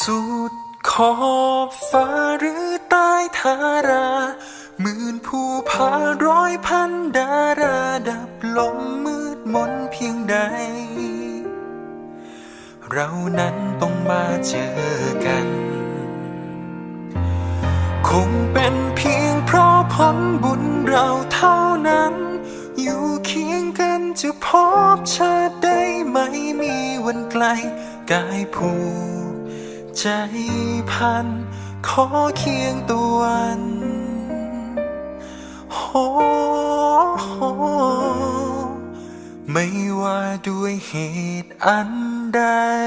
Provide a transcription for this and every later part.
สุดขอบฟ้าหรือใต้ธาราหมื่นภูผาร้อยพันดาราดับลมมืดมนเพียงใดเรานั้นต้องมาเจอกันคงเป็นเพียงเพราะผลบุญเราเท่านั้นอยู่เคียงกันจะพบชาติได้ไม่มีวันไกลกายผูกใจพันขอเคียงตัววันโหไม่ว่าด้วยเหตุอันใด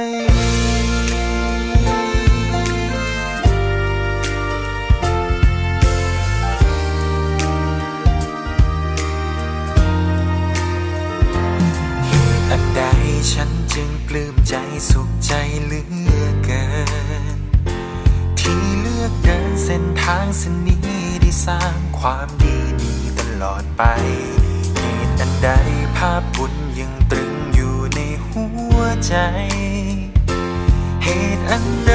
อันใดฉันจึงปลื้มใจสุขใจเหลือเกินที่เลือกเดินเส้นทางเส้นนี้ได้สร้างความดีนี้ตลอดไปเหตุอันใดภาพบุญยังตรึงอยู่ในหัวใจเหตุอันใด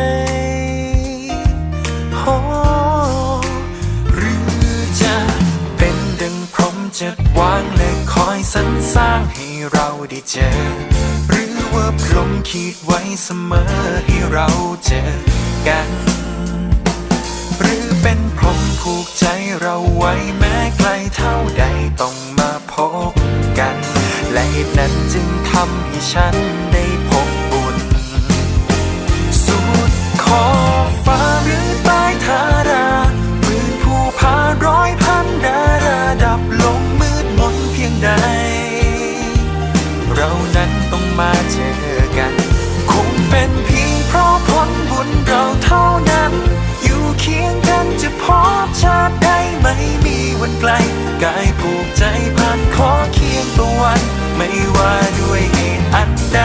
หรือจะเป็นดังพรหมจัดวางและคอยสรรสร้างให้เราได้เจอหรือว่าพรหมคิดไว้เสมอให้เราเจอกันหรือเป็นพรหมผูกใจเราไว้แม้ไกลเท่าใดต้องมาพบกันและเหตุนั้นจึงทำให้ฉันได้พบบุญสุดขอบฟ้าหรือใต้ธาราหมื่นภูผาร้อยพันดาราดับลงมืดมนเพียงใดเรานั้นต้องมาเจอกันคงเป็นเพียงเพราะผลบุญเราเท่านั้นอยู่เคียงกันจะพบชาติได้ไม่มีวันไกลกายผูกใจพันขอเคียงตัววันไม่ว่าด้วยเหตุอันใด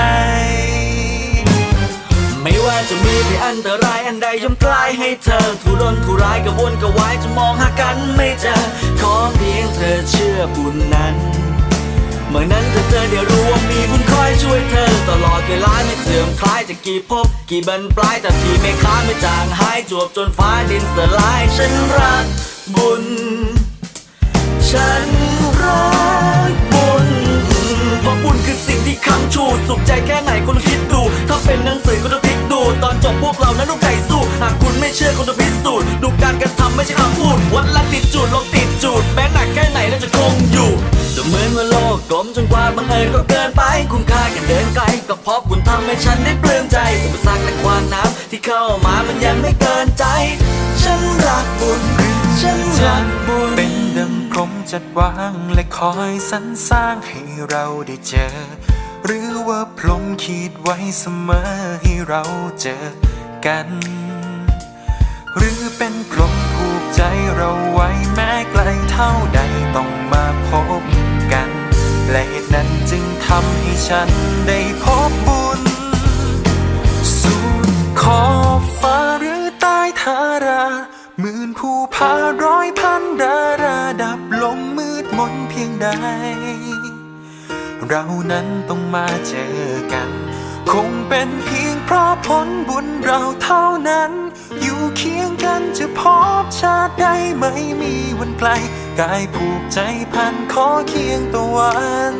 ไม่ว่าจะมีแต่อันตรายอันใดย่อมกลายให้เธอทุรนทุรายกระวนกระวายจะมองหากันไม่เจอขอเพียงเธอเชื่อบุญนั้นเมื่อนั้นเธอเดี๋ยวรู้ว่ามีบุญคอยช่วยเธอตลอดเวลาไม่เสื่อมคล้ายจะกี่ภพกี่บรรปลายแต่ที่ไม่ค้าไม่จางหายจวบจนฟ้าดินสลายฉันรักบุญฉันรักบุญเพราะบุญคือสิ่งที่ค้ำชูสุขใจแค่ไหนคุณคิดดูถ้าเป็นหนังสือคุณต้องพลิกดูตอนจบพวกเรานั้นต้องใจสู้หากคุณไม่เชื่อคุณต้องพิสูจน์ดูการกระทำไม่ใช่คำพูดวัดละติดจูดลงติดจูดแม้หนักแค่ไหนแล้วจะคงอยู่แต่เหมือนว่าโลกกลมจนกว่าบังเอิญก็เกินไปคุณค่าแค่เดินไกลก็เพราะบุญทำให้ฉันได้ปลื้มใจอุปสรรคและความน้ำที่เข้ามามันยังไม่เกินใจฉันรักบุญฉันรักบุญเป็นดังพรหมจัดวางและคอยสรรสร้างให้เราได้เจอหรือว่าพรหมคิดไว้เสมอให้เราเจอกันหรือเป็นพรหมผูกใจเราไว้แม้ไกลเท่าใดต้องมาพบกันและเหตุนั้นจึงทำให้ฉันได้พบบุญสุดขอบฟ้าหรือใต้ธาราหมื่นภูผาร้อยพันดาราดับลมมืดมนเพียงใดเรานั้นต้องมาเจอกันคงเป็นเพียงเพราะผลบุญเราเท่านั้นอยู่เคียงกันจะพบชาติใดไม่มีวันไกลกายผูกใจพันขอเคียงตัววัน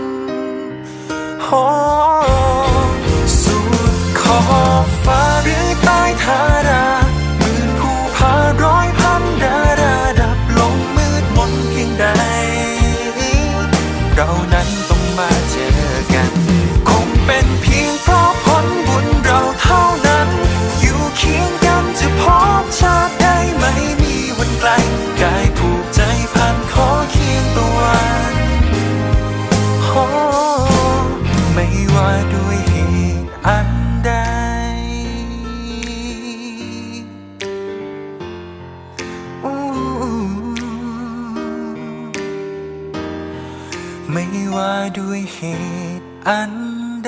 สุดขอบฟ้าหรือใต้ธาราหมื่นภูผาร้อยพันดาราดับลงมืดมนเพียงใดเรานั้นต้องมาเจอกันคงเป็นเพียงเพราะผลบุญเราเท่านั้นอยู่เคียงกันจะพบชาติใดไม่มีวันไกลกายผูกใจพันขอเคียงตัววันไม่ว่าด้วยเหตุอันใดไม่ว่าด้วยเหตุอันใด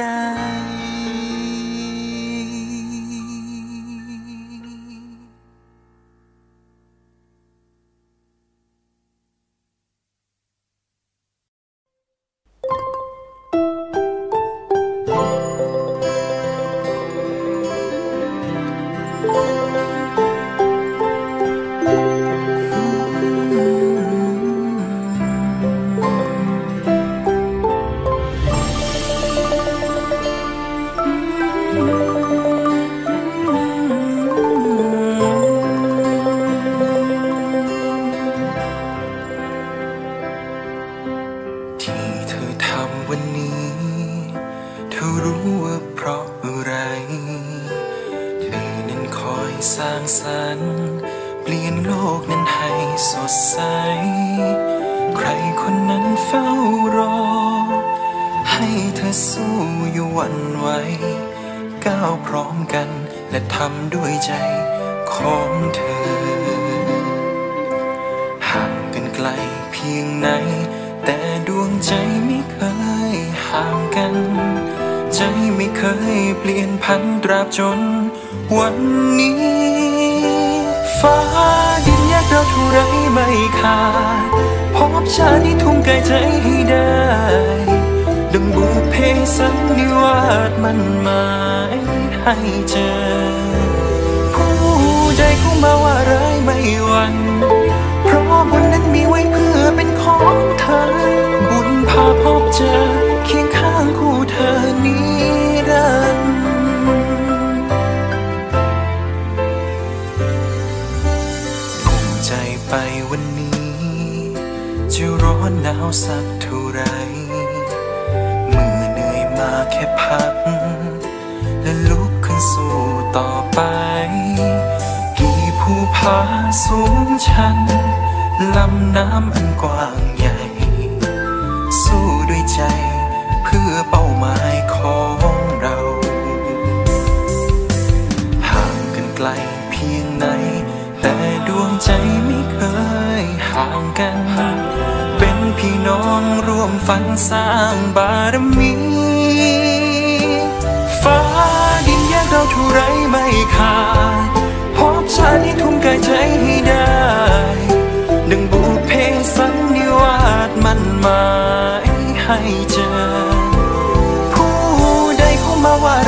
ที่เธอทำวันนี้เธอรู้ว่าเพราะอะไรเธอนั้นคอยสร้างสรรค์เปลี่ยนโลกนั้นให้สดใสใครคนนั้นเฝ้ารอให้เธอสู้อยู่หวั่นไหวก้าวพร้อมกันและทำด้วยใจของเธอห่างกันไกลเพียงไหนแต่ดวงใจไม่เคยห่างกันใจไม่เคยเปลี่ยนพันตราบจนวันนี้ฟ้าดินแยกเราเท่าไรไม่ขาดพบชาติที่ทุ่มกายใจให้ได้ดังบุพเพสันนิวาสมันหมายให้เจอผู้ใดเข้ามาว่าร้ายไม่หวั่นเพราะบุญนั้นมีไว้เพื่อเป็นของเธอบุญพาพบเจอเคียงข้างคู่เธอนิรันดร์อุ่นใจไปวันนี้จะร้อนหนาวสักเท่าไรเมื่อเหนื่อยมาแค่พักและลุกขึ้นสู้ต่อไปกี่ภูผาสูงชันลำน้ำอันกว้างใหญ่สู้ด้วยใจเพื่อเป้าหมายของเราห่างกันไกลเพียงไหนแต่ดวงใจไม่เคยห่างกันเป็นพี่น้องร่วมฝันสร้างบารมีฟ้าดินแยกเราเท่าไรไม่ขาดพบชาติที่ทุ่มกายใจให้ได้ดังบุพเพสันนิวาสมันหมายให้เจอผู้ใดเข้ามาว่า